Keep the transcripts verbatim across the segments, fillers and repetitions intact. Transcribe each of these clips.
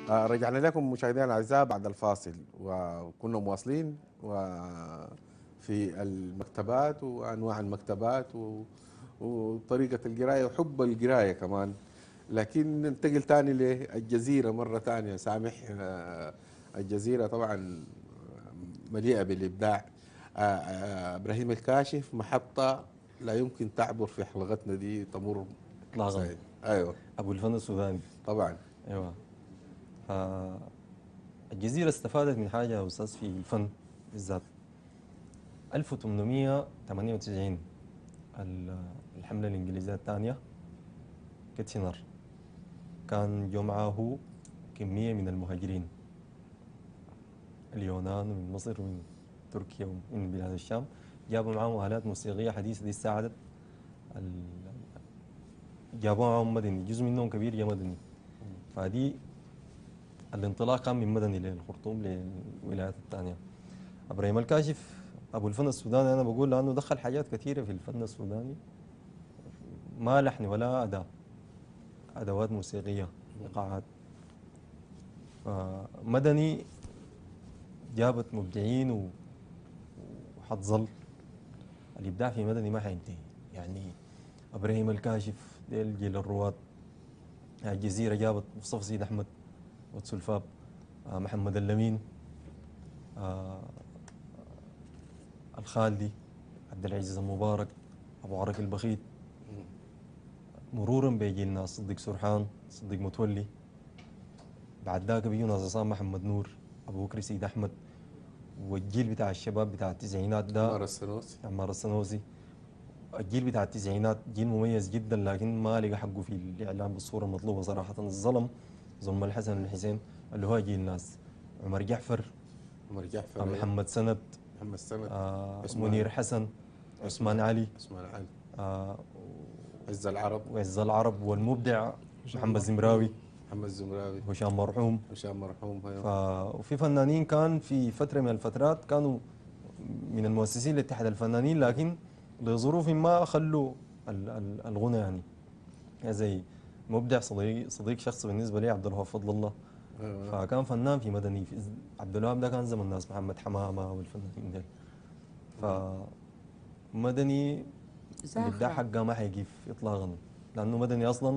آه، رجعنا لكم مشاهدينا الاعزاء بعد الفاصل، وكنا مواصلين وفي المكتبات وانواع المكتبات و- وطريقه القرايه وحب القرايه كمان. لكن ننتقل تاني للجزيره مره تانيه. سامح، آه، الجزيره طبعا مليئه بالابداع. آه، آه، ابراهيم الكاشف محطه لا يمكن تعبر في حلقتنا دي تمر. اطلاقا. سعيد، ايوه ابو الفن السوداني. طبعا. ايوه. فالجزيره استفادت من حاجه يا استاذ في الفن بالذات. ألف وثمانمئة وثمانية وتسعين ال- الحمله الانجليزيه الثانيه كيتشنر كان جو معه كميه من المهاجرين، اليونان ومن مصر ومن تركيا ومن بلاد الشام. جابوا معهم آلات موسيقية حديثة دي ساعدت ال- جابوا معهم مدني، جزء منهم كبير جا مدني. فدي الانطلاق كان من مدني للخرطوم للولايات الثانية. ابراهيم الكاشف ابو الفن السوداني انا بقول لانه دخل حاجات كثيره في الفن السوداني، ما لحن ولا اداء، ادوات موسيقيه، ايقاعات. فمدني جابت مبدعين و- وحتظل الابداع في مدني ما حينتهي. يعني ابراهيم الكاشف ديل جيل الرواد، الجزيره جابت مصطفى سيد احمد وتسلفاب، آه، محمد اللمين، آه، الخالدي، عبد العزيز المبارك، ابو عرك البخيت، مرورا بيجي ناس صديق سرحان، صديق متولي. بعد ذاك بيجوا ناس عصام محمد نور، ابو بكر سيد احمد. والجيل بتاع الشباب بتاع التسعينات ده عمار السنوسي. عمار السنوسي. الجيل بتاع التسعينات جيل مميز جدا، لكن ما لقى حقه في الاعلام بالصوره المطلوبه صراحه. الظلم ظلم الحسن الحسين اللي هو جيل ناس عمر جعفر، عمر آه، جعفر، ايوه. محمد سند، محمد سند. آه، عثمان. منير حسن، عثمان عثمان. علي، عثمان علي. آه، عز العرب. وعز العرب، والمبدع هشام محمد زمراوي، مرحوم. محمد الزمراوي. هشام مرحوم. هشام مرحوم، ف... ايوه. وفي فنانين كان في فترة من الفترات كانوا من المؤسسين لاتحاد الفنانين، لكن لظروف ما خلوا ال- ال- الغنى يعني. زي مبدع صديق صديق شخص بالنسبة لي عبد الوهاب فضل الله. ايوه. فكان فنان في مدني. في عبد الوهاب ده كان زمن الناس محمد حمامة والفنانين ديل. فمدني الإبداع زاخرة. حقها ما حيقف إطلاقا، لأنه مدني أصلا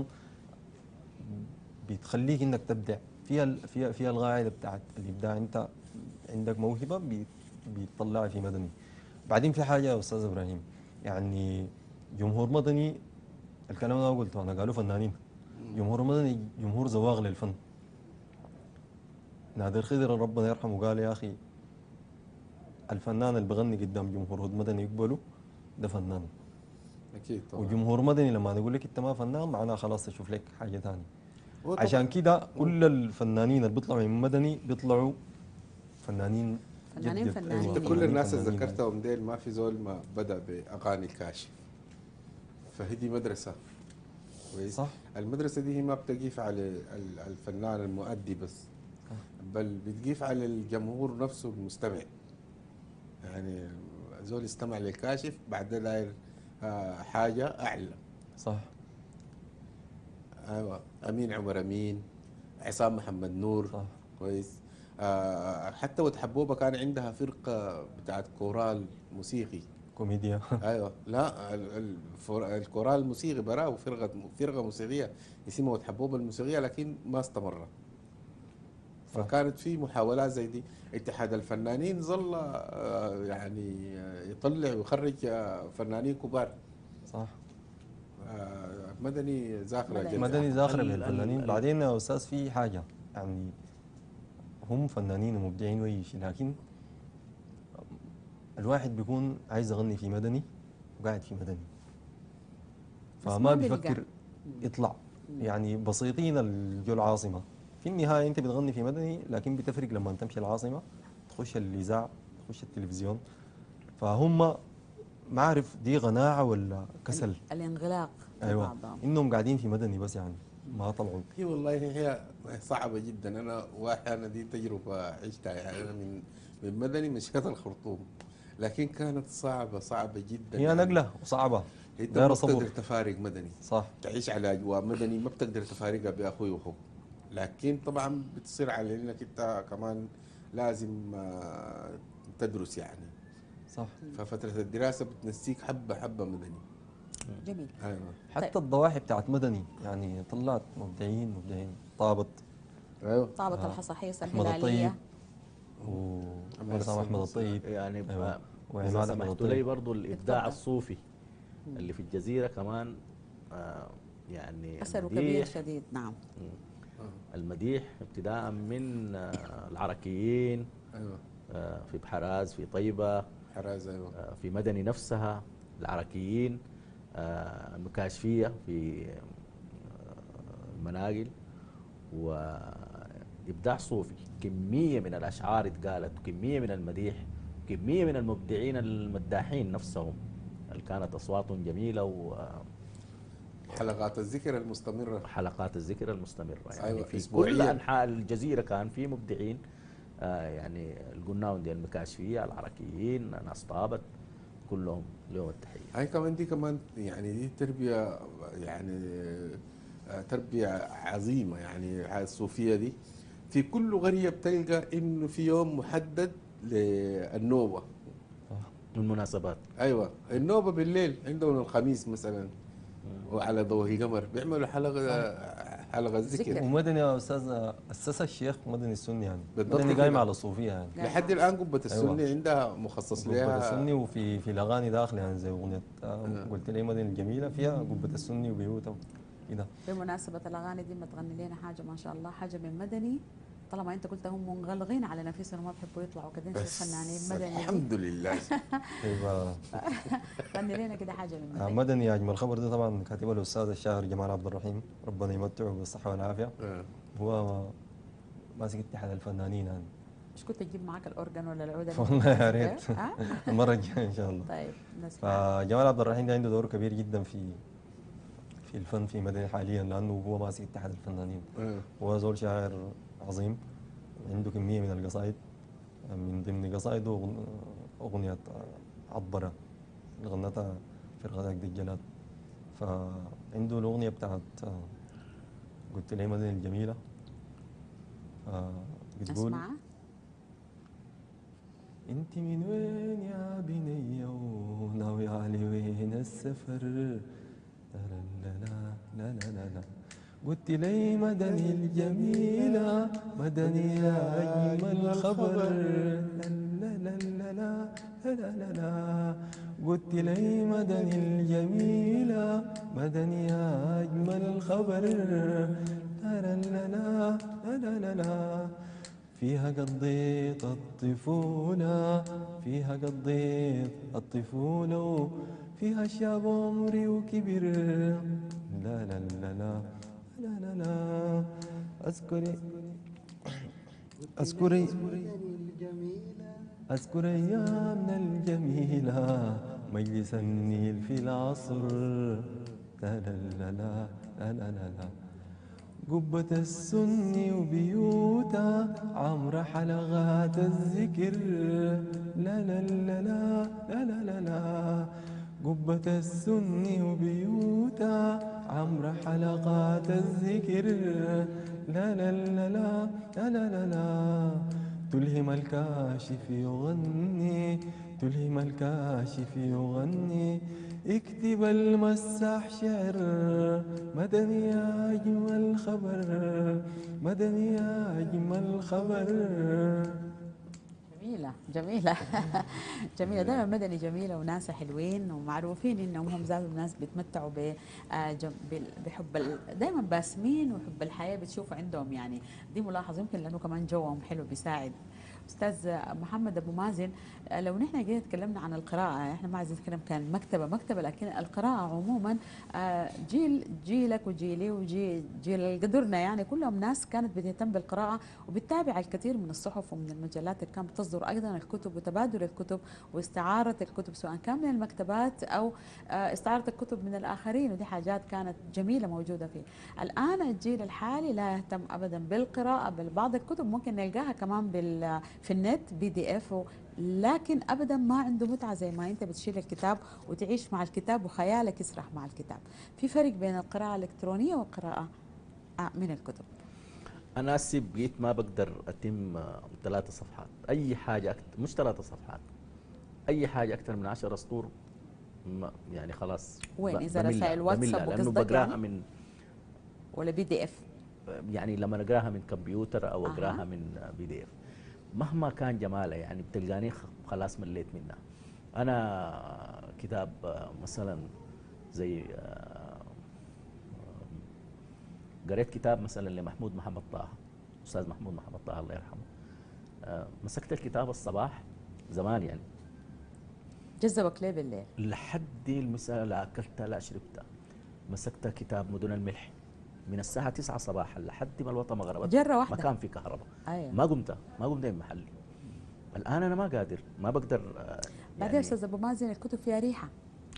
بتخليك إنك تبدع فيها. ال- فيها فيها القاعدة بتاعت الإبداع. أنت عندك موهبة بي- بيطلعها في مدني. بعدين في حاجة يا أستاذ إبراهيم، يعني جمهور مدني، الكلام ده قلته أنا قالوا فنانين. جمهور مدني جمهور زواغ للفن. نادر خضر ربنا يرحمه قال يا أخي الفنان اللي بغني قدام جمهور مدني يقبله ده فنان. اكيد طبعا. وجمهور مدني لما نقول لك انت ما فنان معناها خلاص تشوف لك حاجه ثانيه. هو عشان طبعا. كده مم. كل الفنانين اللي بيطلعوا من مدني بيطلعوا فنانين. جد فنانين جد ايوه انت فنانين كل يعني. فنانين الناس اللي فنانين يعني. ذكرتهم ديل ما في زول ما بدا باغاني الكاشف. فهي دي مدرسه. كويس. صح. المدرسه دي هي ما بتقيف على ال- الفنان المؤدي بس، بل بتقيف على الجمهور نفسه المستمع. يعني زول يستمع للكاشف بعد ده داير آه، حاجه اعلى. صح. ايوه. امين عمر امين. عصام محمد نور. صح. كويس. آه حتى وتحبوبه كان عندها فرقه بتاعت كورال موسيقي. كوميديا. ايوه. لا ال- ال- الفر- الكورال الموسيقي براه فرقه فرقه موسيقيه اسمها وتحبوبه الموسيقيه، لكن ما استمرت. صح. فكانت في محاولات زي دي. اتحاد الفنانين ظل آه، يعني آه، يطلع ويخرج آه، فنانين كبار. صح. آه، مدني زاخرة مدني جدا. مدني زاخرة. زاخرة ال ال بالفنانين. ال بعدين يا استاذ في حاجه يعني هم فنانين ومبدعين وأي شيء، لكن الواحد بيكون عايز يغني في مدني وقاعد في مدني بس فما ما بيلقى. بيفكر يطلع. يعني بسيطين الجو العاصمة. في النهاية أنت بتغني في مدني، لكن بتفرق لما تمشي العاصمة تخش الإذاعة تخش التلفزيون. فهم ما أعرف دي قناعة ولا كسل. ال- الانغلاق في أيوة بعضهم. إنهم قاعدين في مدني بس يعني ما طلعوا. هي والله هي صعبة جدا. أنا واحد أنا دي تجربة عشتها. يعني أنا من من مدني مشيت الخرطوم، لكن كانت صعبة صعبة جدا. هي يعني نقلة وصعبة أنت دايرة ما صبر. بتقدر تفارق مدني، صح. تعيش على أجواء مدني ما بتقدر تفارقها بأخوي وأخوك. لكن طبعا بتصير على انك انت كمان لازم آه، تدرس يعني. صح. ففترة الدراسة بتنسيك حبة حبة مدني. جميل. ايوه. حتى طيب. الضواحي بتاعت مدني يعني طلعت مبدعين مبدعين. طابت، ايوه. طابة آه، الحصاحيص احمد الطيب الهلالية. محمد وعصام احمد السندس. الطيب. يعني ايوه، آه، اذا وعماد احمد سمحتوا الطيب. لي برضو الابداع اتفضل. الصوفي اللي في الجزيره كمان، آه، يعني أثره كبير المديح. شديد. نعم. مم. المديح ابتداء من آه، العركيين، ايوه. آه، في بحراز، في طيبه، حراز. ايوه. آه، في مدني نفسها، العركيين، آه، المكاشفيه في آه، المناقل، وابداع صوفي. كميه من الاشعار اتقالت، وكميه من المديح، كميه من المبدعين المداحين نفسهم اللي كانت اصواتهم جميله، حلقات الذكر المستمرة. وحلقات الذكر المستمره يعني ايوه في كل اسبوعيا. انحاء الجزيره كان في مبدعين. آه، يعني القناون دي المكاشفيه، العركيين، ناس طابت، كلهم لهم التحيه. هاي كمان دي كمان يعني دي تربية يعني آه، تربية عظيمة يعني. هاي الصوفية دي في كل قرية بتلقى انه في يوم محدد للنوبة. المناسبات. ايوه النوبة بالليل عندهم الخميس مثلا، وعلى ضوء قمر بيعملوا حلقة حلقة ذكر. ذكر. ومدني يا استاذ اسسها الشيخ مدني السني يعني. بالضبط مدني كده. قايمه على الصوفيه يعني. نعم. لحد الان قبة السنة أيوة. عندها مخصص قبة لها. السني، وفي في الاغاني داخله يعني زي اغنيه آه، قلت لي مدني الجميله فيها قبة السني وبيوتها كده. بمناسبة الأغاني دي ما تغني لنا حاجة ما شاء الله، حاجة من مدني. طالما أنت قلت هم منغلقين على نفسهم وما بيحبوا يطلعوا كده نشوف بس فنانين مدني. الحمد لله. طيب آه، غني لنا كده حاجة من آه، مدني. مدني اجمل خبر ده طبعا كاتبه الاستاذ الشاعر جمال عبد الرحيم، ربنا يمتعه بالصحه والعافيه. آه. هو ماسك اتحاد الفنانين يعني. مش كنت تجيب معاك الأورجن ولا العود؟ اللي والله أنت يا بتعزف ريت. بيه؟ ها؟ المره الجايه ان شاء الله. طيب نسمع. فجمال عبد الرحيم ده عنده دور كبير جدا في في الفن في مدني حاليا، لانه هو ماسك اتحاد الفنانين. آه. هو زول شاعر عظيم، عنده كميه من القصائد. من ضمن قصائده أغن- اغنيه عطبره اللي غنتها فرقه عقد الجلاد. فعنده الاغنيه بتاعت آه، قلت لي مدني الجميله، آه، بتقول نسمع. انت من وين يا بنية وناوي علي وين السفر؟ لا لا لا لا لا لا لا. قلت لي مدني الجميلة، مدني يا أجمل خبر. لا لا لا لا لا لا لا لا. قلت لي مدني الجميلة، مدني يا أجمل خبر. لا لا لا لا لا لا لا. فيها قضيت الطفولة، فيها قضيت الطفولة، فيها شاب عمري وكبر. لا لا لا لا لا لا لا. أذكري أذكري أذكر أيامنا الجميلة، مجلس النيل في العصر. لا لا لا لا لا لا لا لا. قبة السن وبيوتها عمر حلقات الذكر. لا لا لا لا لا لا لا لا. قبة السن وبيوتها عمر حلقات الذكر. لا لا لا لا لا لا لا لا. تلهم الكاشف يغني، تلهم الكاشف يغني، اكتب المساح شعر. مدني يا أجمل خبر، مدني يا أجمل خبر. جميلة جميلة. جميلة دائما مدني جميلة وناس حلوين ومعروفين انهم هم ذات الناس بيتمتعوا ب آه، جم- بال- بحب ال- دائما باسمين وحب الحياة بتشوفوا عندهم يعني. دي ملاحظة يمكن لانه كمان جوهم حلو بيساعد. استاذ محمد ابو مازن، آه، لو نحن جينا تكلمنا عن القراءة، احنا ما عايزين نتكلم كان مكتبة مكتبة، لكن القراءة عموما آه، جيل جيلك وجيلي وجيل جيل قدرنا يعني كلهم ناس كانت بتهتم بالقراءة وبتتابع الكثير من الصحف ومن المجلات اللي كانت بتصدر ايضا الكتب وتبادل الكتب واستعاره الكتب سواء كان من المكتبات او آه، استعاره الكتب من الاخرين، ودي حاجات كانت جميله موجوده فيه. الان الجيل الحالي لا يهتم ابدا بالقراءه، بل بعض الكتب ممكن نلقاها كمان بال في النت بي دي اف، لكن ابدا ما عنده متعه زي ما انت بتشيل الكتاب وتعيش مع الكتاب وخيالك يسرح مع الكتاب. في فرق بين القراءه الالكترونيه والقراءه آه، من الكتب. انا هسي بقيت ما بقدر اتم آه، ثلاثة صفحات، اي حاجه أكتر مش ثلاثة صفحات، اي حاجه اكثر من عشرة سطور ما- يعني خلاص وين ب- اذا بملها رسائل بملها واتساب لانه وقصدك بقراها يعني من ولا بي دي اف؟ يعني لما اقراها من كمبيوتر او أها. اقراها من بي دي اف مهما كان جمالها يعني بتلقاني خ- خلاص مليت منها. انا كتاب آه، مثلا زي آه، قريت كتاب مثلا لمحمود محمد طه، استاذ محمود محمد طه الله يرحمه. آه، مسكت الكتاب الصباح زمان يعني جذبك ليه بالليل؟ لحد المساء لا اكلتها لا شربتها. مسكت كتاب مدن الملح من الساعة تسعة صباحا لحد ما الوطن ما غربت، جرة ما واحدة. كان في كهرباء. ايوه. ما قمت ما قمت من محلي. الآن أنا ما قادر ما بقدر آه، بعدين يعني استاذ ابو مازن الكتب فيها ريحه.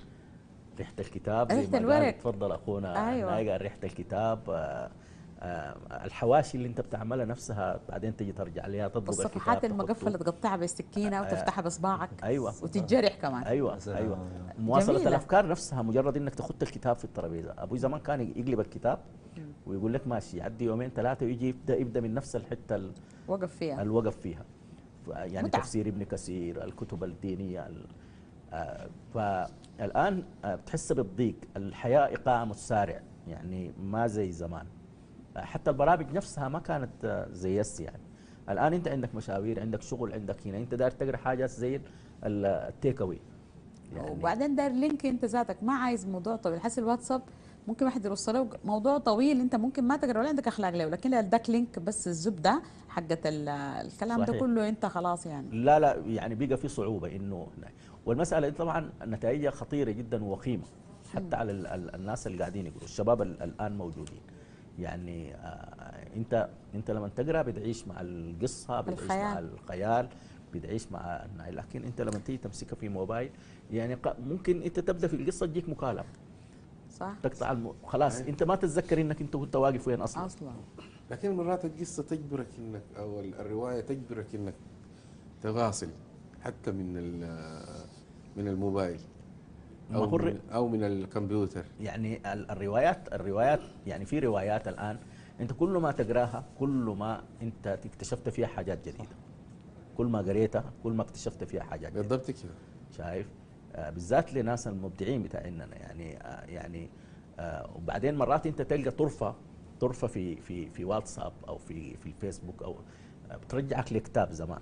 ريحة الكتاب زي ريحة ما قال الورق. تفضل أخونا أيوة. هناي قال ريحة الكتاب. آه، آه، الحواشي اللي أنت بتعملها نفسها بعدين تجي ترجع عليها تطبق الكتاب والصفحات تحطه. المقفله تقطعها بالسكينه وتفتحها باصبعك. أيوة وتتجرح كمان. ايوه مثلاً. ايوه مواصله جميلة. الافكار نفسها مجرد انك تخط الكتاب في الترابيزه. ابوي زمان كان يقلب الكتاب ويقول لك ماشي يعدي يومين ثلاثه ويجي يبدا يبدا من نفس الحته ال- وقف فيها. الوقف فيها. ف- يعني متعة. تفسير ابن كثير، الكتب الدينيه ال- آه، فالان آه، بتحس بالضيق، الحياه ايقاع متسارع يعني ما زي زمان. آه، حتى البرامج نفسها ما كانت آه، زي هسه يعني. الان انت عندك مشاوير، عندك شغل، عندك هنا انت داير تقرا حاجات زي ال- التيك اواي يعني. وبعدين داير لينك انت ذاتك ما عايز موضوع طويل. حس الواتساب ممكن واحد يوصله موضوع طويل انت ممكن ما تقرا ولا عندك اخلاق له، لكن لو اداك لينك بس الزبده حقت ال- الكلام ده صحيح. كله انت خلاص يعني. لا لا يعني بقى في صعوبة انه، والمسألة دي طبعا نتائجها خطيرة جدا ووخيمة حتى على ال- ال- الناس اللي قاعدين يقروا، الشباب ال- الآن موجودين. يعني آه انت انت لما تقرا بتعيش مع القصة، بتعيش الخيال. مع الخيال، بتعيش مع الناي. لكن انت لما تيجي تمسكها في موبايل يعني ق- ممكن انت تبدا في القصة تجيك مكالمة صح. تقطع الم... خلاص انت ما تتذكر انك انت كنت واقف وين اصلا. اصلا. لكن مرات القصة تجبرك انك او الرواية تجبرك انك تواصل حتى من ال- من الموبايل ما او هو الر- من او من الكمبيوتر. يعني ال- الروايات الروايات يعني في روايات الآن أنت كل ما تقراها كل ما أنت اكتشفت فيها حاجات جديدة. كل ما قريتها كل ما اكتشفت فيها حاجات جديدة. بالضبط كده. شايف؟ آه بالذات لناس المبدعين بتاعنا يعني آه يعني آه وبعدين مرات أنت تلقى طرفة طرفة في في في واتساب أو في في الفيسبوك أو آه بترجعك لكتاب زمان،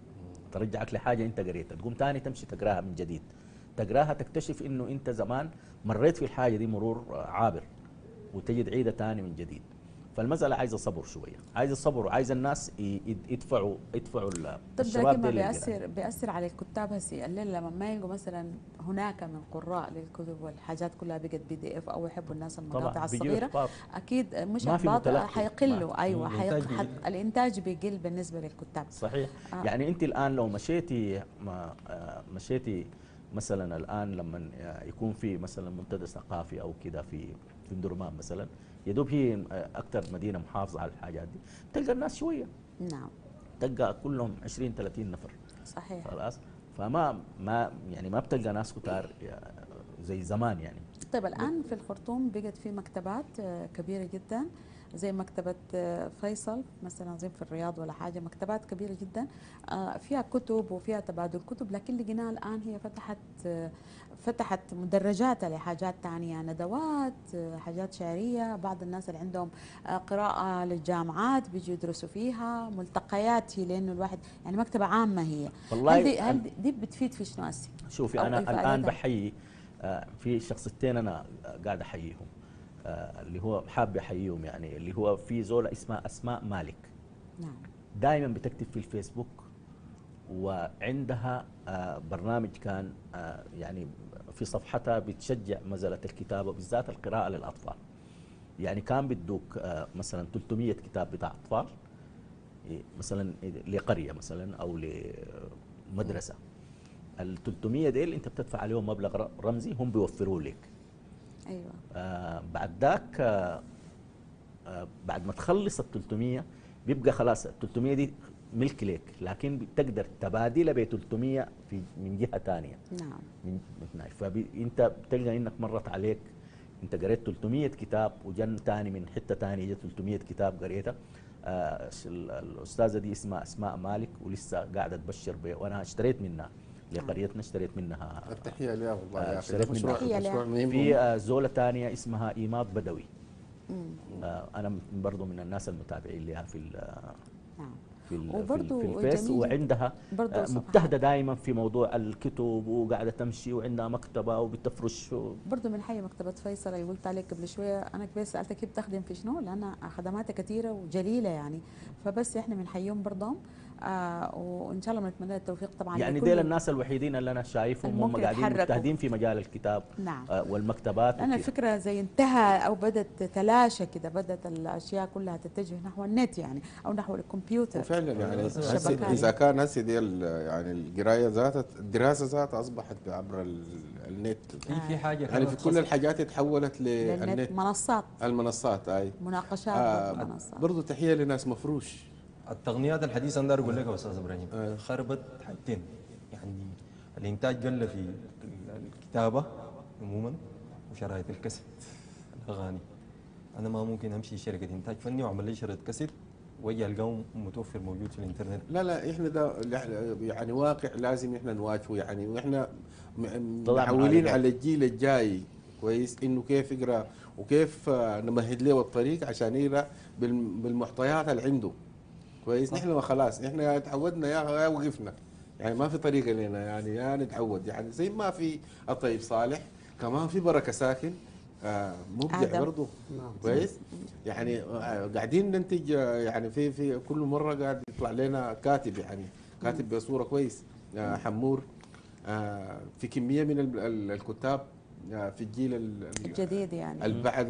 ترجعك لحاجة أنت قريتها، تقوم تاني تمشي تقراها من جديد. تقراها تكتشف انه انت زمان مريت في الحاجه دي مرور عابر وتجي تعيدها تاني من جديد. فالمساله عايزه صبر شويه، عايزه صبر وعايزه الناس ي- يدفعوا يدفعوا ال- طب ده الشباب كما دي للقراءة. بيأثر بيأثر على الكتاب هسي الليل لما ما يلقوا مثلا هناك من قراء للكتب والحاجات كلها بقت بي دي اف او يحبوا الناس المقاطع طبعا بيجي الصغيره، إحباط. اكيد مش ما في احباط متلقي. حيقلوا. ما- ايوه الإنتاج حيق... حت... بيقل. الانتاج بيقل بالنسبه للكتاب. صحيح. آه. آه. يعني انت الان لو مشيتي ما آه، مشيتي مثلا الان لما يكون في مثلا منتدى ثقافي او كده في في درمان مثلا، يا دوب هي اكثر مدينه محافظه على الحاجات دي، تلقى الناس شويه، نعم تلقى كلهم عشرين ثلاثين نفر. صحيح. خلاص. فما ما يعني ما بتلقى ناس كتار زي زمان يعني. طيب الآن في الخرطوم بقت في مكتبات آه، كبيرة جدا زي مكتبة آه، فيصل مثلا، زي في الرياض ولا حاجة، مكتبات كبيرة جدا آه، فيها كتب وفيها تبادل كتب، لكن لقيناها الآن هي فتحت آه، فتحت مدرجات لحاجات تانية، ندوات آه، حاجات شعرية، بعض الناس اللي عندهم آه، قراءة للجامعات بيجوا يدرسوا فيها، ملتقيات هي لأنه الواحد يعني مكتبة عامة هي. والله هل دي, هل أن- دي, دي بتفيد في شنو هسه؟ شوفي أو انا أي الان فائدتها؟ بحيي آه، في شخصيتين انا قاعد احييهم، آه، اللي هو حاب احييهم يعني، اللي هو في زوله اسمها اسماء مالك، نعم دائما بتكتب في الفيسبوك، وعندها آه، برنامج كان آه، يعني في صفحتها بتشجع مزالة الكتابة بالذات القراءة للأطفال. يعني كان بيدوك آه، مثلا ثلاثمية كتاب بتاع أطفال، إيه، مثلا لقرية مثلا أو لمدرسة. ال ثلاثمية ديل أنت بتدفع عليهم مبلغ رمزي هم بيوفروه لك. أيوة آه بعد ذاك آه آه بعد ما تخلص ال ثلاثمية بيبقى خلاص ال ثلاثمية دي ملك لك، لكن بتقدر تبادلها ب ثلاثمية في من جهه ثانيه. نعم من من فانت بتلقى انك مرت عليك انت قريت ثلاثمية كتاب وجن ثاني من حته ثانيه جت ثلاثمية كتاب قريتها، آه، ش- ال- الاستاذه دي اسمها اسماء مالك، ولسه قاعده تبشر ب... وانا اشتريت منها لقريتنا، اشتريت منها. التحيه لها والله آه، يا اخي، اشتريت ده مشروع منها. تحية مشروع لها. مهم. في آه، زوله ثانيه اسمها ايماض بدوي، مم. آه، انا م- برضو من الناس المتابعين لها في ال نعم. في ال في, ال وبرضو في الفيس، جميل وعندها برضو آه، صفحات. مجتهده دائما في موضوع الكتب، وقاعده تمشي، وعندها مكتبه وبتفرش و- برضه من حي مكتبة فيصل اللي قلت عليك قبل شوية، أنا كبير سألتك كيف بتخدم في شنو، لأن خدماتها كثيرة وجليلة يعني، فبس إحنا بنحييهم برضه. آه وإن شاء الله بنتمنى التوفيق طبعا يعني لكل ديل الناس الوحيدين اللي انا شايفهم هم الممكن قاعدين يتحركوا. مجتهدين في مجال الكتاب نعم. آه، والمكتبات لأن وكده. الفكرة زي انتهى أو بدأت تتلاشى كده، بدأت الأشياء كلها تتجه نحو النت يعني، أو نحو الكمبيوتر. وفعلا يعني هسه الشبكات. اذا كان هسه دي ال- يعني القرايه ذاتها، الدراسه ذاتها اصبحت عبر ال- النت. في في حاجه يعني في كانت كل خاصة- الحاجات اتحولت للنت للنت. منصات المنصات اي مناقشات آه برضه منصات. برضه تحيه لناس مفروش. التقنيات الحديثه انا داير اقول لك يا استاذ ابراهيم آه. خربت حاجتين. يعني الانتاج قل في ال- الكتابه عموما، وشرايط الكاسيت الاغاني. انا ما ممكن امشي شركه انتاج فني واعمل لي شريط كاسيت واجي القاه متوفر موجود في الانترنت. لا لا احنا ده يعني واقع لازم احنا نواجهه يعني، واحنا م- طبعاً محولين معالجات. على الجيل الجاي كويس انه كيف يقرا وكيف آه، نمهد له الطريق عشان يقرا بالم- بالمحتويات اللي عنده كويس. نحن ما خلاص احنا تعودنا يا يا وقفنا يعني، ما في طريقه لنا يعني، يا نتعود يعني زي ما في الطيب صالح، كمان في بركه ساكن آه مبدع آدم. برضه كويس يعني. آه قاعدين ننتج آه يعني في في كل مره قاعد يطلع لنا كاتب يعني، كاتب بصوره كويس آه حمور. آه في كميه من ال- ال- الكتاب آه في الجيل ال- ال- الجديد يعني. البعد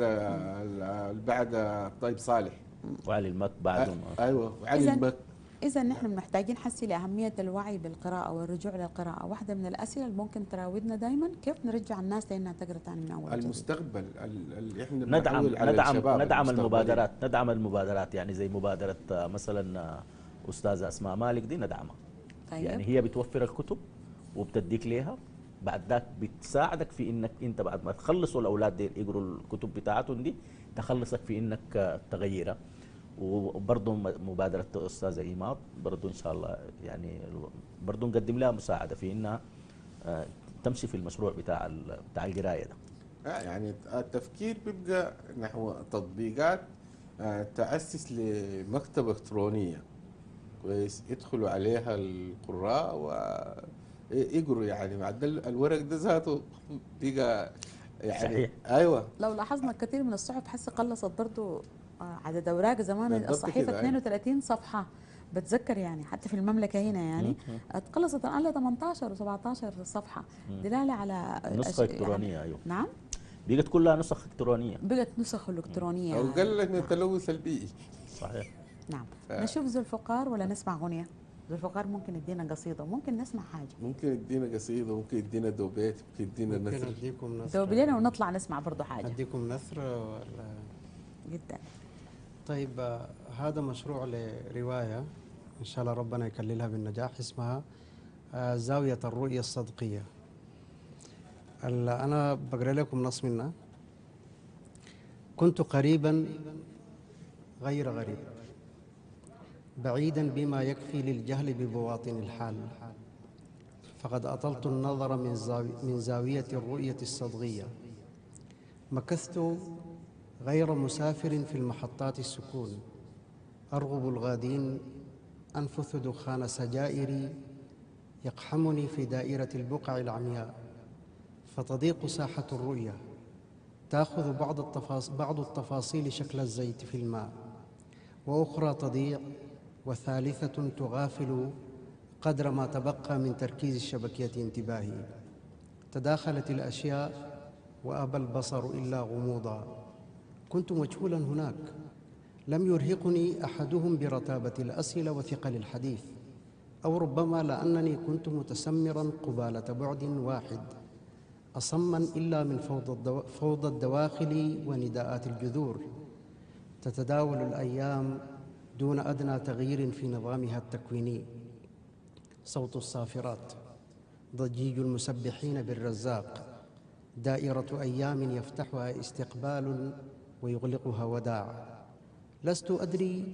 البعد الطيب صالح. وعلي المك بعدهم آه ايوه وعلي إذن المك. إذا نحن محتاجين حسي لأهمية الوعي بالقراءة والرجوع للقراءة. واحدة من الأسئلة اللي ممكن تراودنا دائما، كيف نرجع الناس لأنها تقرأ ثاني من أول وجديد؟ المستقبل ال- اللي احنا ندعم بنحول على ندعم الشباب ندعم المستقبلين. المبادرات، ندعم المبادرات يعني زي مبادره آه، مثلا آه، استاذه اسماء مالك دي ندعمها. طيب. يعني هي بتوفر الكتب وبتديك ليها، بعد ذاك بتساعدك في انك انت بعد ما تخلصوا الاولاد دي يقروا الكتب بتاعتهم دي، تخلصك في انك آه، تغيرها. وبرضه مبادره استاذه ايماض برضه ان شاء الله يعني برضه نقدم لها مساعده في انها آه، تمشي في المشروع بتاع ال- بتاع القرايه ده. آه يعني التفكير بيبقى نحو تطبيقات آه تأسس لمكتبة إلكترونية كويس، يدخلوا عليها القراء ويقروا يعني، مع ال- الورق ده ذاته بقى يعني صحيح. ايوه. لو لاحظنا كثير من الصحف حسي قلصت برضو آه، عدد أوراق زمان بالضبط الصحيفة كده، اثنين وثلاثين صفحة، بتذكر يعني حتى في المملكة هنا يعني تقلصت الآن ل ثمانية عشر و17 صفحة، دلالة على نسخه أش- الكترونيه يعني ايوه، نعم بقت كلها نسخ الكترونيه. بقت نسخ إلكترونية. او قال لك من التلوث البيئي. صحيح. نعم. ف- نشوف ذو الفقار ولا نسمع غنية؟ ذو الفقار ممكن يدينا قصيدة وممكن نسمع حاجة. ممكن يدينا قصيدة، ممكن يدينا دوبيت، ممكن يدينا ممكن نثر. اديكم نثر. دوب لنا ونطلع نسمع برضو حاجة. اديكم نثر ولا جدا. طيب آه، هذا مشروع لروايه ان شاء الله ربنا يكللها بالنجاح، اسمها آه، زاويه الرؤيه الصدقيه. ال- انا بقرا لكم نص منها. كنت قريبا غير غريب، بعيدا بما يكفي للجهل ببواطن الحال، فقد أطلت النظر من زاوية, من زاوية الرؤية الصدغية. مكثت غير مسافر في المحطات السكون، أرغب الغادين، أنفث دخان سجائري يقحمني في دائرة البقع العمياء، فتضيق ساحة الرؤية، تأخذ بعض التفاص بعض التفاصيل شكل الزيت في الماء، وأخرى تضيع، وثالثة تغافل قدر ما تبقى من تركيز الشبكية انتباهي. تداخلت الأشياء وأبى البصر إلا غموضا. كنت مجهولا هناك، لم يرهقني أحدهم برتابة الأسئلة وثقل الحديث، أو ربما لأنني كنت متسمرا قبالة بعد واحد، أصما إلا من فوضى الدو... فوضى الدواخل ونداءات الجذور. تتداول الأيام دون أدنى تغيير في نظامها التكويني. صوت الصافرات، ضجيج المسبحين بالرزاق، دائرة أيام يفتحها استقبال ويغلقها وداع. لست أدري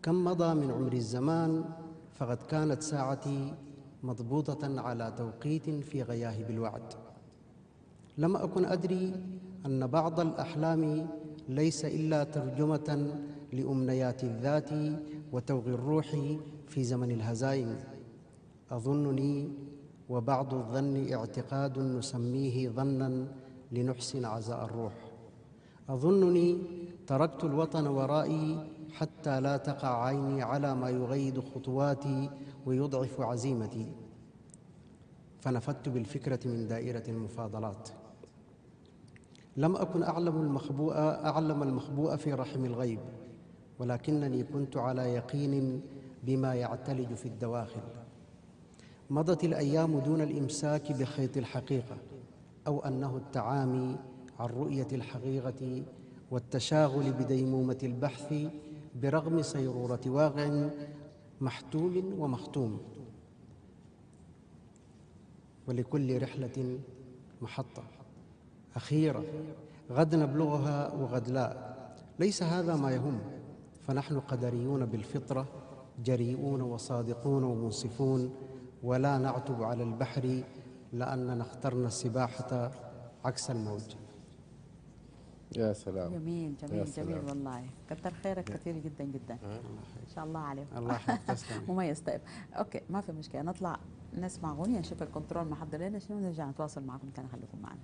كم مضى من عمر الزمان فقد كانت ساعتي مضبوطة على توقيت في غياهب الوعد. لم أكن أدري أن بعض الأحلام ليس إلا ترجمة لأمنيات الذات وتوغي الروح في زمن الهزائم. أظنني وبعض الظن اعتقاد نسميه ظنا لنحسن عزاء الروح. أظنني تركت الوطن ورائي حتى لا تقع عيني على ما يغيد خطواتي ويضعف عزيمتي، فنفدت بالفكرة من دائرة المفاضلات. لم أكن أعلم المخبوء أعلم المخبوء في رحم الغيب، ولكنني كنت على يقين بما يعتلج في الدواخل. مضت الأيام دون الإمساك بخيط الحقيقة، أو أنه التعامي عن رؤية الحقيقة والتشاغل بديمومة البحث برغم صيرورة واقع محتوم ومختوم. ولكل رحلة محطة أخيرة، غد نبلغها وغد لا. ليس هذا ما يهم، فنحن قدريون بالفطرة، جريئون وصادقون ومنصفون، ولا نعتب على البحر لأننا اخترنا السباحة عكس الموج. يا سلام. جميل يا جميل سلام. جميل والله، كتر خيرك كثير جدا جدا. ان شاء الله عليك. الله يحفظك. تسلم. مميز. طيب اوكي، ما في مشكله، نطلع نسمع اغنيه، نشوف الكنترول محضر لنا شنو، ونرجع نتواصل معكم تاني. خليكم معنا.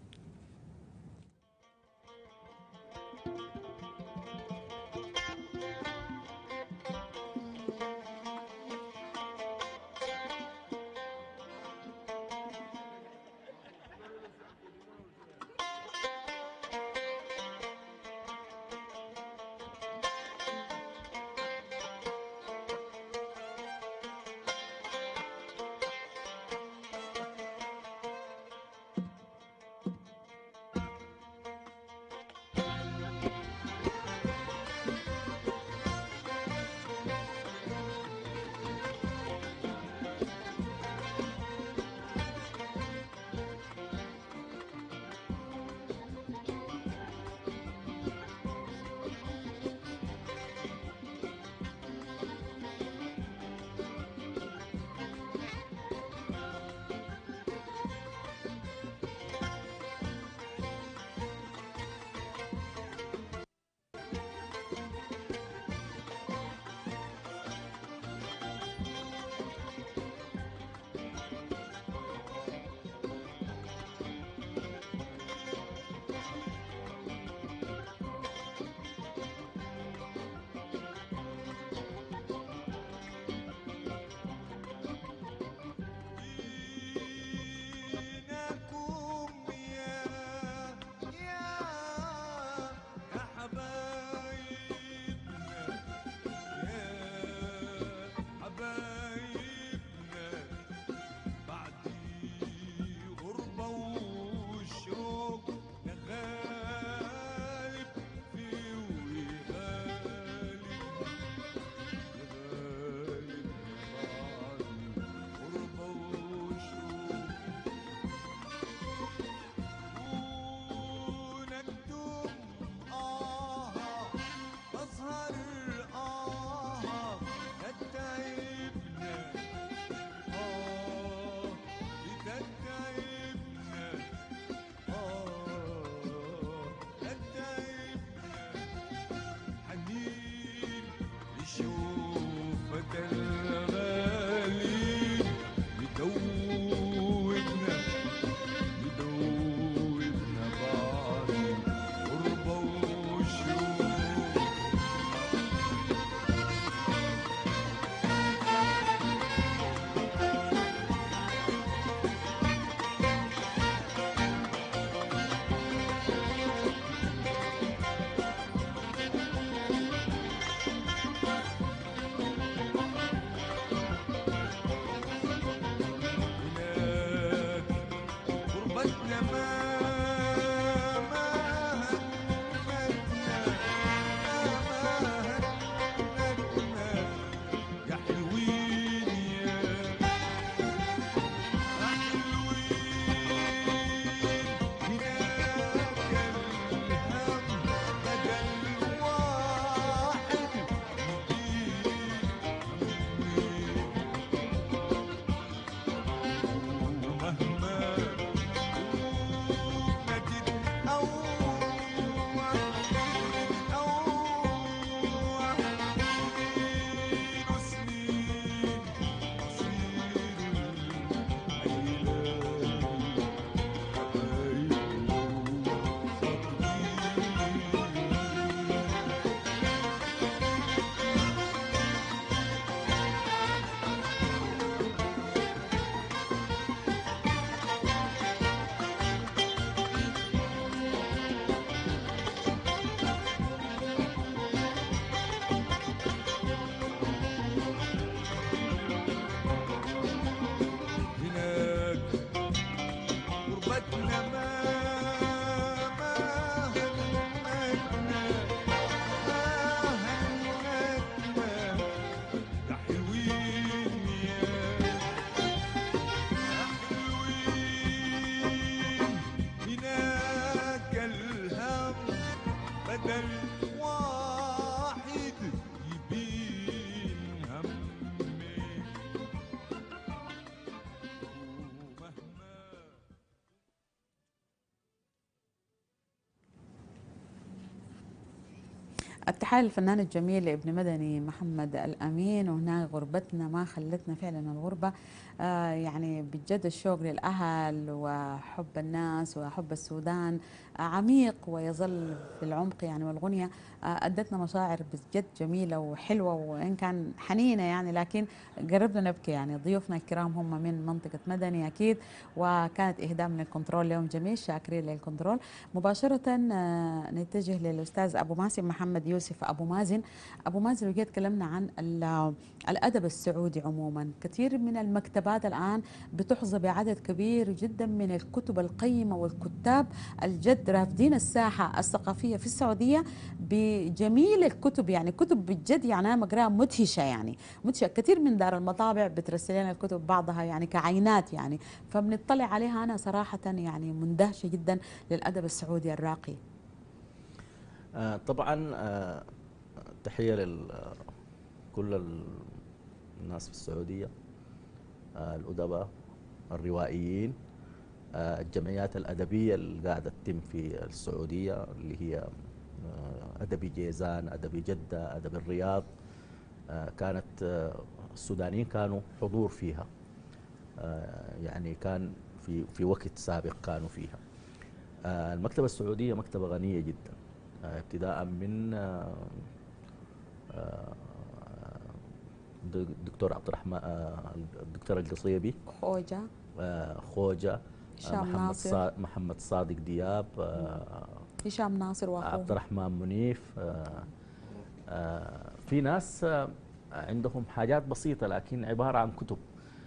التحية للفنان الجميل ابن مدني محمد الأمين. وهناك غربتنا ما خلتنا فعلا الغربة، آه يعني بجد الشوق للأهل وحب الناس وحب السودان آه عميق ويظل في العمق يعني. والغنية آه أدتنا مشاعر بجد جميلة وحلوة، وإن كان حنينة يعني لكن قربنا نبكي يعني. ضيوفنا الكرام هم من منطقة مدني أكيد، وكانت إهداء من الكنترول لهم جميل، شاكرين للكنترول. مباشرة آه نتجه للأستاذ أبو ماسم محمد يوسف أبو مازن. أبو مازن وجيت تكلمنا عن الأدب السعودي عموما. كثير من المكتبات الآن بتحظى بعدد كبير جدا من الكتب القيمة والكتاب الجد رافدين الساحة الثقافية في السعودية بجميل الكتب، يعني كتب بجد يعني أنا مقراها مدهشة يعني مدهشة. كثير من دار المطابع بترسل لنا الكتب بعضها يعني كعينات يعني، فبنطلع عليها. أنا صراحة يعني مندهشة جدا للأدب السعودي الراقي. آه طبعا آه تحية لكل الناس في السعودية، آه الأدباء، الروائيين، آه الجمعيات الأدبية اللي قاعدة تتم في السعودية، اللي هي آه أدبي جيزان، أدبي جدة، أدبي الرياض. آه كانت آه السودانيين كانوا حضور فيها، آه يعني كان في في وقت سابق كانوا فيها. آه المكتبة السعودية مكتبة غنية جدا، آه ابتداء من آه الدكتور عبد الرحمن، الدكتور القصيبي، خوجة، خوجة، هشام محمد ناصر، محمد صادق دياب، هشام ناصر واخوه عبد الرحمن منيف. في ناس عندهم حاجات بسيطة لكن عبارة عن كتب.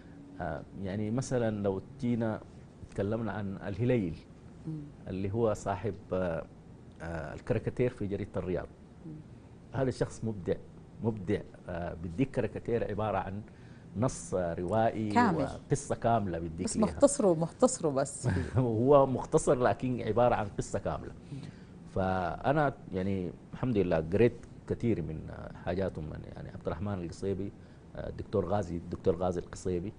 يعني مثلا لو جينا تكلمنا عن الهليل اللي هو صاحب الكاريكاتير في جريدة الرياض، هذا شخص مبدع مبدع. آه بديك كاريكاتير عبارة عن نص روائي كامل، وقصة كاملة بديك بس ليها. مختصره مختصره بس هو مختصر لكن عبارة عن قصة كاملة. فأنا يعني الحمد لله قريت كثير من حاجاتهم، يعني عبد الرحمن القصيبي، الدكتور غازي الدكتور غازي القصيبي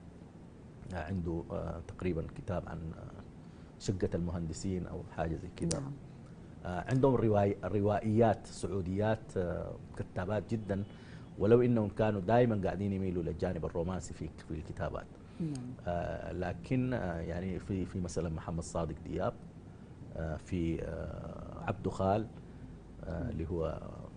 عنده آه تقريبا كتاب عن شقة المهندسين أو حاجة زي كده. نعم. عندهم رواي روائيات سعوديات كتابات جدا، ولو انهم كانوا دائما قاعدين يميلوا للجانب الرومانسي في في الكتابات. نعم. آه لكن آه يعني في في مثلا محمد صادق دياب، آه في آه عبدو خال، آه اللي هو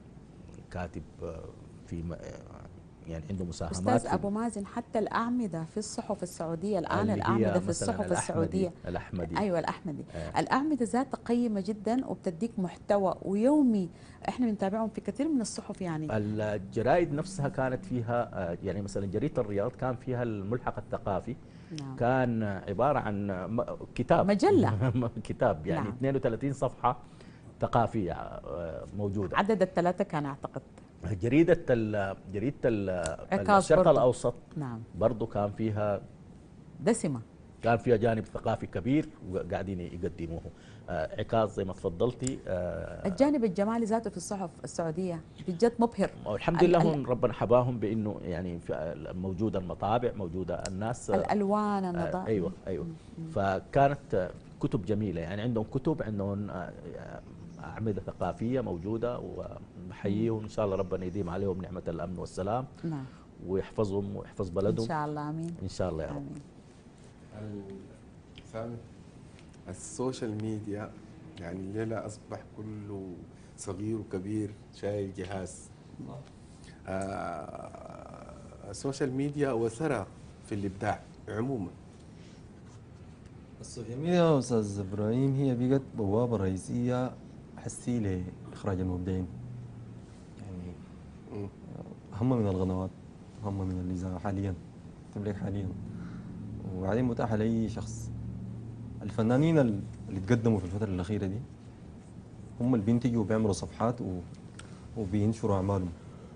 كاتب آه في يعني عنده مساهمات. أستاذ أبو مازن، حتى الأعمدة في الصحف السعودية الآن، الأعمدة في الصحف السعودية الأحمدي أيوة الأحمدي آه. الأعمدة ذات قيمة جدا وبتديك محتوى ويومي احنا بنتابعهم في كثير من الصحف. يعني الجرائد نفسها كانت فيها، يعني مثلا جريدة الرياض كان فيها الملحق الثقافي. نعم. كان عبارة عن كتاب مجلة كتاب يعني نعم. اثنين وثلاثين صفحة ثقافية موجودة. عدد الثلاثة كان أعتقد. جريدة ال جريدة الشرق الأوسط نعم. برضو كان فيها دسمة، كان فيها جانب ثقافي كبير وقاعدين يقدموه. آه عكاظ زي ما تفضلتي. آه الجانب الجمالي ذاته في الصحف السعودية بجد مبهر. والحمد لله هم ربنا حباهم بانه يعني موجوده المطابع، موجوده الناس، الالوان، النظام. آه ايوه ايوه مم. فكانت كتب جميله، يعني عندهم كتب، عندهم اعمده ثقافيه موجوده، وبحييهم ان شاء الله ربنا يديم عليهم نعمه الامن والسلام. نعم. ويحفظهم ويحفظ بلدهم ان شاء الله. امين ان شاء الله يا رب. سامي، السوشيال ميديا يعني الليلة أصبح كله صغير وكبير شايل جهاز. آه السوشيال ميديا وثرى في الإبداع عموما. السوشيال ميديا يا أستاذ إبراهيم هي بقت بوابة رئيسية حسي لإخراج المبدعين. يعني م. هم من القنوات، هم من الإذاعة حاليا تملك حاليا، وبعدين متاحة لأي شخص. الفنانين اللي تقدموا في الفترة الأخيرة دي هم اللي بينتجوا وبيعملوا صفحات و... وبينشروا أعمالهم.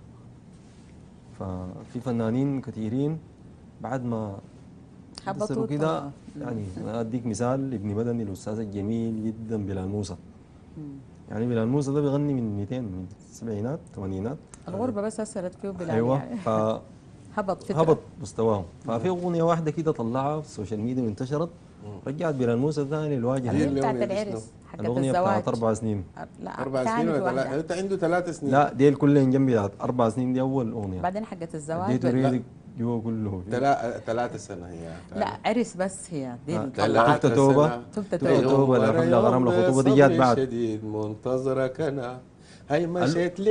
ففي فنانين كثيرين بعد ما هبطوا كده، يعني أنا أديك مثال ابن مدني الأستاذ الجميل جدا بلال موسى. يعني بلال موسى ده بيغني من مئتين من السبعينات الثمانينات. الغربة بس أثرت فيه بلال. أيوة يعني. ف... هبط فترة. هبط مستواهم. ففي أغنية واحدة كده طلعها في السوشيال ميديا وانتشرت رجعت بلال موسى ثاني الواجهه اللي هي اللي بتاعت أغنية دي العرس حقت الاغنيه الزواج. بتاعت اربع سنين. لا اربع سنين ثالث ولا واحدة. ثلاث؟ انت عنده ثلاث سنين. لا ديل كلهم جنبي بتاعت اربع سنين دي اول اغنيه. بعدين حقت الزواج اديته بال- ريدك جوا كله. ثلاث ثلاث سنة هي. لا عرس بس هي دي آه، اللي ثلاثة طلعت. توبة. توبة توبة توبة. توبة لا حمل غرام لا خطوبة دي جات بعد. شديد منتظرك انا. هي مشيت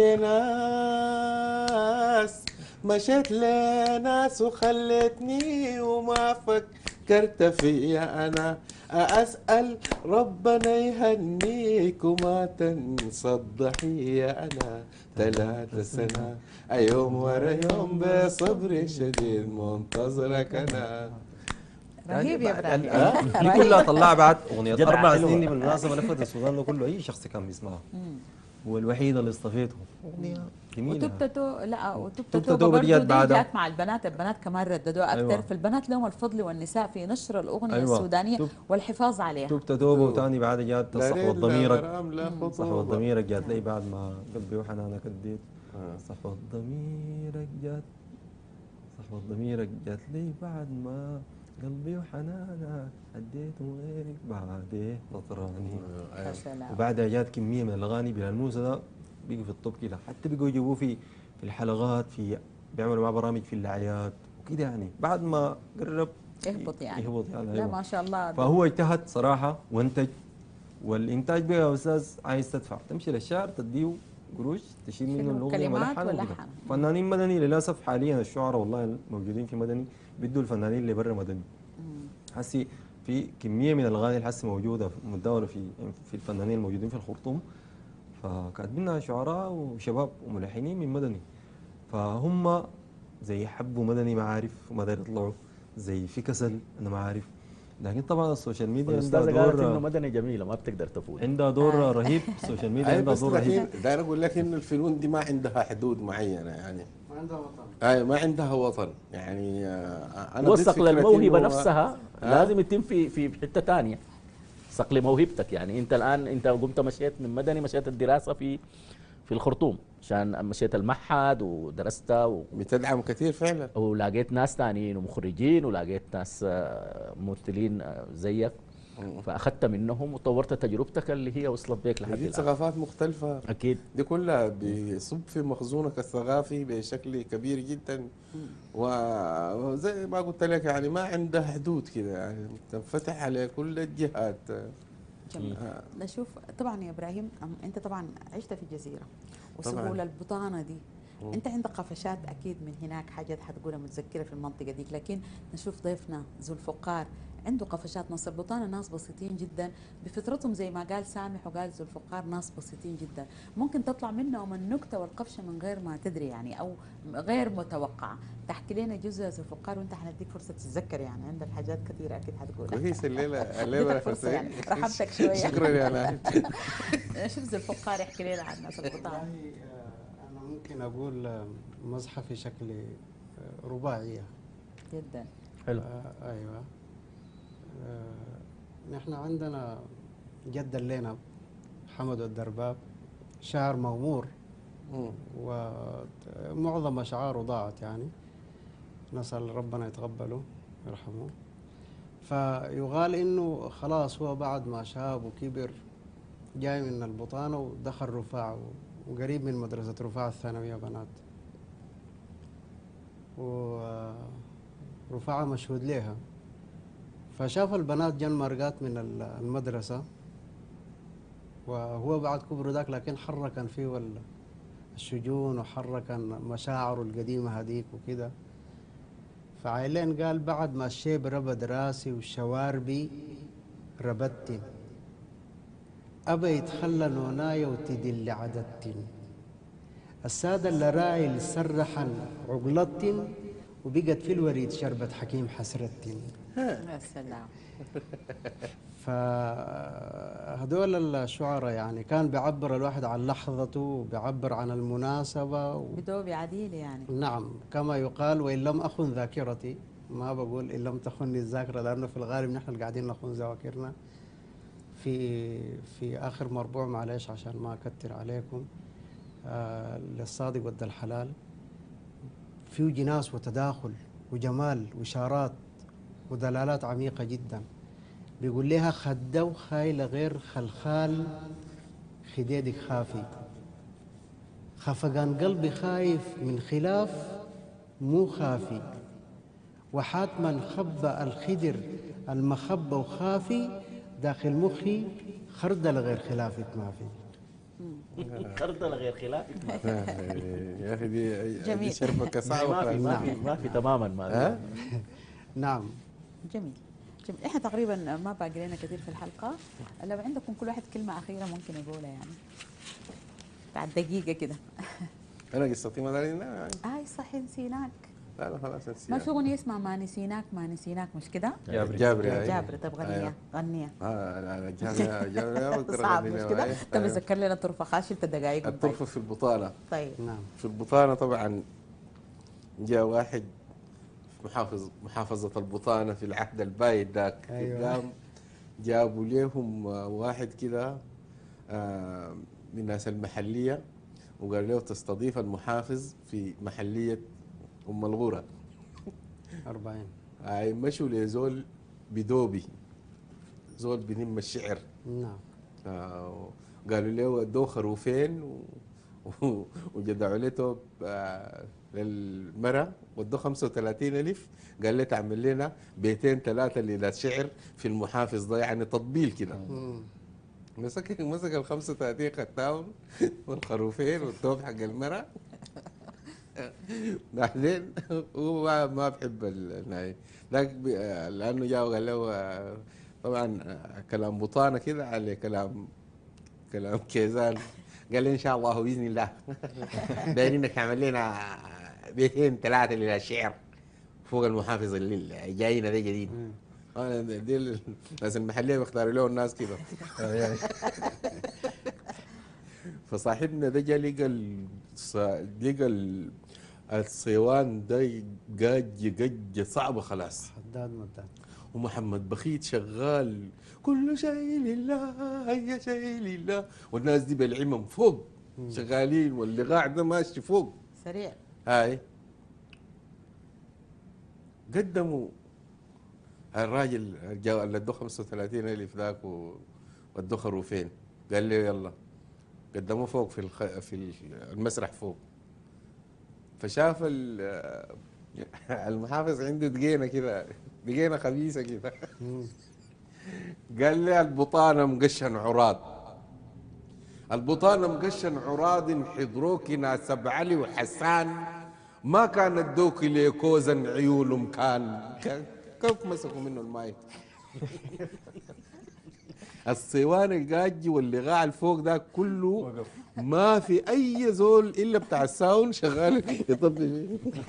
لناس مشيت لناس وخلتني وما فكرت فيا انا. أسأل ربنا يهنيك وما تنسى الضحية أنا. ثلاثة سنة يوم ورا يوم بصبر شديد منتظرك أنا. رهيب يا ابراهيم. دي كلها طلعها بعد اغنيه جدع اربع حلوة. سنين دي بالمناسبه لفت السودان ده كله اي شخص كان بيسمعها. والوحيده اللي اصطفيته اغنيه جميله. وتبتتو لا وتبتتو تبتتو برضه بديت دي بعدها. جات مع البنات، البنات كمان رددوها اكثر. أيوة. في البنات لهم الفضل والنساء في نشر الاغنيه أيوة. السودانيه تب- والحفاظ عليها. توبة توبة وتاني بعد جات لا صحوة ريد لا ضميرك. غرام لا صحوة خطوبة. ضميرك جات لي بعد ما قلبي وحنانك اديت. آه. صحوة ضميرك جات صحوة ضميرك جات لي بعد ما قلبي وحنانك اديت وغيرك بعديه نطراني. يا سلام. وبعدها جات كميه من الاغاني بلال موسى ده بيجي في الطب كده، حتى بيجوا يجيبوه في في الحلقات، في بيعملوا معاه برامج في الاعياد وكده يعني. بعد ما قرب يهبط يعني. يهبط يعني. لا أيوة. ما شاء الله. فهو اجتهد صراحه وانتج. والانتاج بقى يا استاذ عايز تدفع، تمشي للشاعر تديه قروش تشيل منه شنو؟ الاغنيه كلمات ملحن ولحن. وكده. فنانين مدني للاسف حاليا الشعراء والله الموجودين في مدني بيدوا الفنانين اللي برا مدني. حسي في كميه من الاغاني اللي حسي موجوده متداوله في في الفنانين الموجودين في الخرطوم، فكاتبينها شعراء وشباب وملحنين من مدني. فهم زي حبوا مدني ما عارف وما داير يطلعوا، زي في كسل انا ما عارف. لكن طبعا السوشيال ميديا عندها الاستاذه قالت انه دور مدني جميله ما بتقدر تفوت. عندها دور رهيب. السوشيال ميديا أي عندها بس دور رهيب. لكن داير اقول لك انه الفنون دي ما عندها حدود معينه يعني. ما عندها وطن. اي ما عندها وطن يعني. آه، انا ضد وثق فكرة للموهبه إنه- نفسها آه. لازم يتم في في حته ثانيه. صقل موهبتك يعني. انت الان انت قمت مشيت من مدني، مشيت الدراسه في في الخرطوم عشان مشيت المعهد ودرست و... بتدعم كثير فعلا. ولقيت ناس ثانيين ومخرجين ولقيت ناس آه، ممثلين آه، زيك، فاخذت منهم وطورت تجربتك اللي هي وصلت بيك لحد دي الان. ثقافات مختلفة اكيد. دي كلها بيصب في مخزونك الثقافي بشكل كبير جدا. وزي ما قلت لك يعني ما عندها حدود كده يعني تنفتح على كل الجهات. جميل. آه. نشوف طبعا يا ابراهيم، أم- انت طبعا عشت في الجزيره طبعاً. وسهول البطانه دي. مم. انت عندك قفشات اكيد من هناك، حاجات حتقولها متذكره في المنطقه دي، لكن نشوف ضيفنا ذو الفقار عنده قفشات. ناس البطانه ناس بسيطين جدا بفطرتهم، زي ما قال سامح وقال ذو الفقار ناس بسيطين جدا، ممكن تطلع منهم النكته والقفشه من غير ما تدري يعني، او غير متوقعه. تحكي لنا جزء يا ذو الفقار وانت حنديك فرصه تتذكر يعني، عندك حاجات كثيره اكيد حتقولها. كويس الليلة الليلة اديتك فرصه يعني، فرصة. رحمتك شويه. شكرا يا نايف. شوف ذو الفقار يحكي لنا عن ناس البطانه. والله آه، أنا ممكن أقول آه، مزحة في شكل آه، رباعية. جدا. حلو. آه أيوة. آه نحن عندنا جد لنا حمد الدرباب شاعر مغمور، مم. ومعظم أشعاره ضاعت يعني، نسأل ربنا يتقبله يرحمه. فيقال إنه خلاص هو بعد ما شاب وكبر جاي من البطانة ودخل رفاع، وقريب من مدرسة رفاع الثانوية بنات، ورفاعة مشهود لها. فشاف البنات جن مرقات من المدرسة، وهو بعد كبره ذاك لكن حركن فيه ال- الشجون وحركن مشاعره القديمة هذيك وكده. فعيلين قال بعد ما الشيب ربد راسي والشواربي ربدتن، أبا يتخلى نونايا وتدل عددتن، السادة اللي راعي اللي سرحن عقلتن، وبقت في الوريد شربت حكيم حسرتن. يا سلام. فهدول الشعراء يعني كان بيعبر الواحد عن لحظته وبيعبر عن المناسبة و... بدوبي عديل يعني. نعم كما يقال وإن لم أخن ذاكرتي، ما بقول إن لم تخني الذاكرة لأنه في الغالب نحن اللي قاعدين نخون ذواكرنا. في في آخر مربوع معلش عشان ما أكتر عليكم، آه للصادق ود الحلال فيه جناس وتداخل وجمال وإشارات ودلالات عميقة جدا. بيقول لها خدو خايل غير خلخال خديدك خافي، خفقان قلبي خايف من خلاف مو خافي، وحاتما خبى الخدر المخبى وخافي، داخل مخي خردل غير خلافك ما في. خردل غير خلافك ما في. يا اخي دي دي جميل. شربكه صعبه ما في ما خالص. في ما في تماما ما ها؟ في. نعم. جميل جميل. احنا تقريبا ما باقي لنا كثير في الحلقه، لو عندكم كل واحد كلمه اخيره ممكن يقولها يعني بعد دقيقه كده. انا قصتي ما داري يعني. اي صح نسيناك. لا لا خلاص نسيت. ما في اغنيه اسمها ما نسيناك ما نسيناك مش كده؟ جابري. جابري أيوة. جابر طب غنيها أيوة. غنيها. اه لا لا جابري جابري ما بقدر صعب أغني مش لها. كده؟ أيوة. طب ذكر لنا الطرفه خاشلت دقائق. الطرفه في البطانه. طيب نعم. في البطانه طبعا جاء واحد في محافظ محافظه البطانه في العهد البايد ذاك. أيوة. قدام جابوا لهم واحد كده آه، من الناس المحليه، وقال له تستضيف المحافظ في محليه ام الغوره. أربعين. هاي مشوا لزول بدوبي، زول بنم الشعر. نعم. آه، قالوا له ودوه خروفين و... و... وجدعوا له توب آه، للمرأة، ودوه خمسة وثلاثين ألف. قال له تعمل لنا بيتين ثلاثة ليلة شعر في المحافظ ده، يعني تطبيل كده. مم. مسك مسك ال خمسة وثلاثين خدتهم والخروفين والتوب حق المرأة. بعدين هو ما ما بحب الناي ذاك بي- آه، لانه جاء وقال له آه، طبعا آه، كلام بطانه كده على كلام كلام كيزان. قال لي ان شاء الله باذن الله دايرينك تعمل لنا بيتين ثلاثه للشعر فوق المحافظ اللي جاينا ده جديد. انا دي ال- الناس المحليه بيختاروا له الناس كده. يعني فصاحبنا ده جا لقى الص- لقى ال- الصيوان ده قاج قج صعبه خلاص، حداد مداد. ومحمد بخيت شغال كل شيء لله يا شيء لله، والناس دي بالعمم فوق شغالين، واللي قاعد ده ماشي فوق. سريع. هاي قدموا الراجل جا- اللي ادوه خمسة وثلاثين ألف ذاك و- ودوه خروفين. قال لي يلا قدموه فوق في الخ... في المسرح فوق. فشاف ال- المحافظ عنده دقينه كده، دقينه خبيثه كده. قال لي البطانه مقشن عراض، البطانه مقشن عراض حضروك ناس أبو علي وحسان، ما كان ادوك ليكوزا عيونهم كان. كيف مسكوا منه الماي؟ الصيوان القاجي واللي قاعد فوق ده كله ما في اي زول الا بتاع الساون شغال يطبي فيه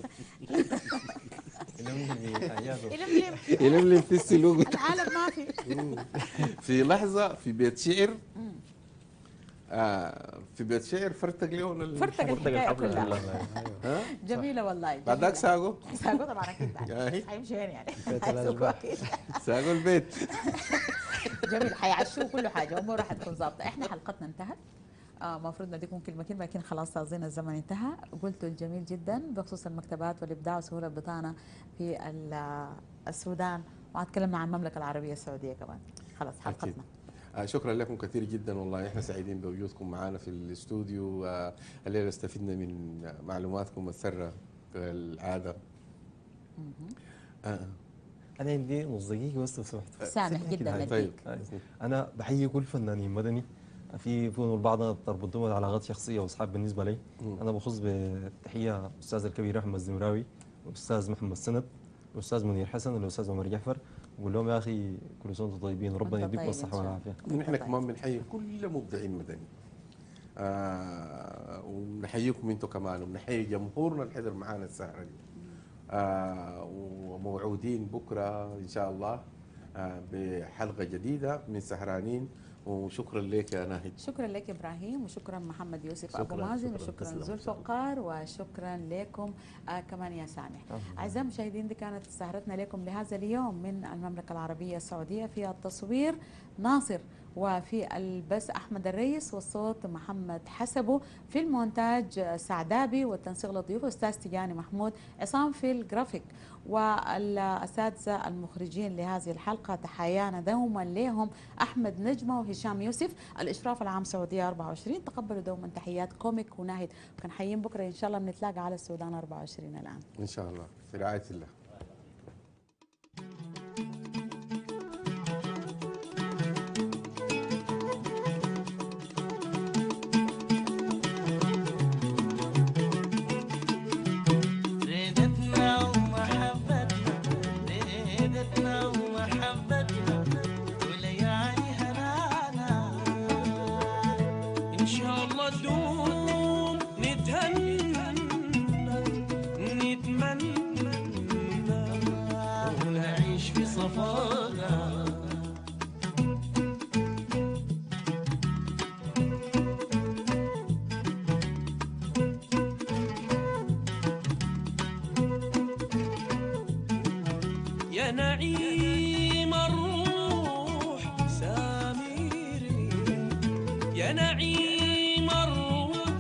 يلملم يلملم في السلوك. العالم ما في. في لحظه في بيت شعر آه في بيت شعر فرتق لهم ال- فرتق الحكايه الحفلة كلها. ها؟ جميله والله. بعد ذاك ساقوا ساقوا طبعا اكيد بعد. أي. حيمشي وين يعني؟ بيت الأشباح. ساقوا البيت. جميل حيعشوا كل حاجه اموره حتكون ظابطه. احنا حلقتنا انتهت. المفروض آه نديكم كلمه كلمه لكن خلاص صار الزمن انتهى. قلتوا الجميل جدا بخصوص المكتبات والابداع وسهوله البطانه في ال- السودان، واتكلمنا عن المملكه العربيه السعوديه كمان. خلاص أكيد. حلقتنا. آه شكرا لكم كثير جدا والله، احنا سعيدين بوجودكم معنا في الاستوديو. آه الليله استفدنا من معلوماتكم الثرة كالعاده. آه. انا عندي نص دقيقه بس لو سمحت. سامح جدا هاي. نديك. طيب. انا بحيي كل فنانين مدني، في فنون البعض تربطهم علاقات شخصيه واصحاب بالنسبه لي. مم. انا بخص بتحيه الاستاذ الكبير احمد الزمراوي والاستاذ محمد سند والاستاذ منير حسن والاستاذ عمر جعفر، بقول لهم يا اخي كل سنه وانتم طيبين، ربنا وأنت يديكم طيب إن الصحه شاء الله. والعافيه. نحن كمان بنحيي كل مبدعين مدني. آه ونحييكم انتم كمان، ونحيي جمهورنا اللي حضر معانا السهره دي. آه وموعودين بكره ان شاء الله آه بحلقه جديده من سهرانين. وشكرا لك يا ناهد. شكرا لك ابراهيم، وشكرا محمد يوسف شكراً، ابو مازن، شكراً، وشكرا تسلم، زول تسلم. فقار، وشكرا لكم آه كمان يا سامح. اعزائي المشاهدين دي كانت سهرتنا لكم لهذا اليوم من المملكه العربيه السعوديه، فيها التصوير ناصر وفي البث أحمد الريس، والصوت محمد حسبه، في المونتاج سعدابي، والتنسيق للضيوف أستاذ تجاني محمود، عصام في الجرافيك، والأساتذة المخرجين لهذه الحلقة تحيانا دوما لهم أحمد نجمة وهشام يوسف. الإشراف العام سعودية أربعة وعشرين. تقبلوا دوما تحيات كوميك وناهد، وكان حيين بكرة إن شاء الله بنتلاقى على السودان أربعة وعشرين الآن إن شاء الله في رعاية الله. يا نعيم الروح سامرني، يا نعيم الروح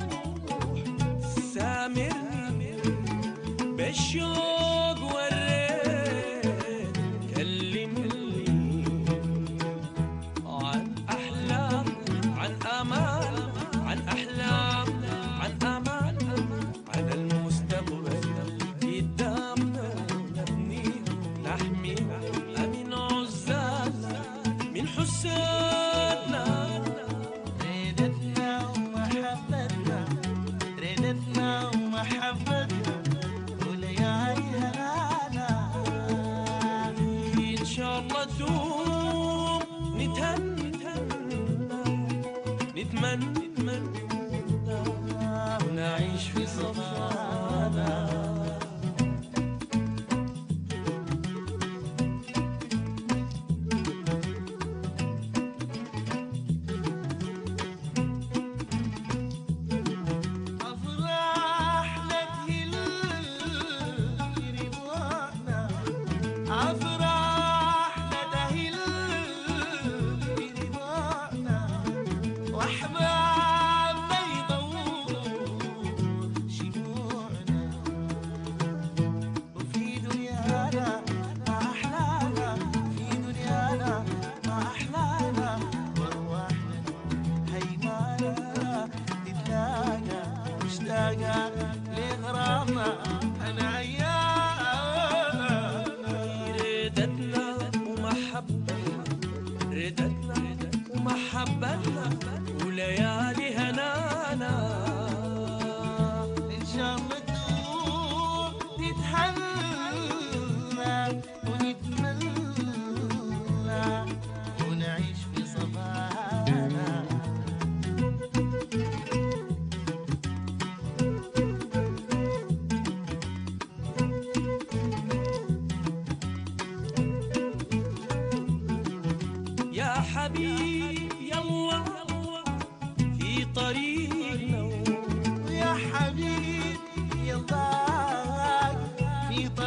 سامرني بالشوق والريت، كلمني عن أحلام، عن آمال، عن أحلام، عن آمال، عن المستقبل قدامنا نبني نحمي من عزالنا من حسادنا. ريدتنا ومحبتنا، ريدتنا ومحبتنا وليالي هنانا، إن شاء الله تدوم نتهنى نتمنى ونعيش في صفانا. وليالي هنانا، إن شاء الله تدوم نتهنى ونتمنى ونعيش في صفانا. يا حبيب يلا في طريقنا، يا حبيب يلا في طريقنا.